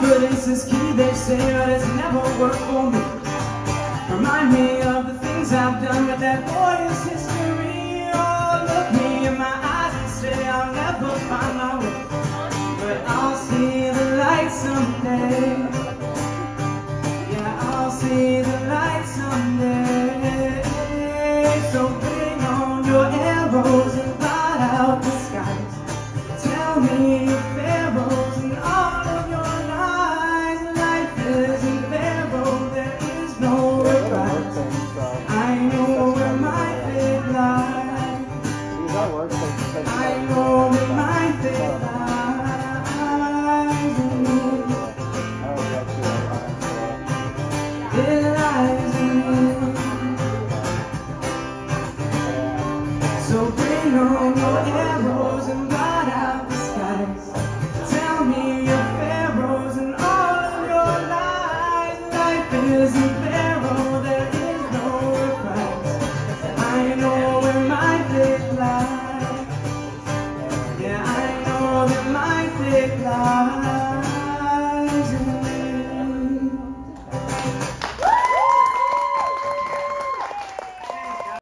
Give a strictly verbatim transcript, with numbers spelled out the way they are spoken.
confidence is key, they say, but it's never worked for me. Remind me of the things I've done with that boy's history. Oh, look me in my eyes and say I'll never find my way, but I'll see the light someday.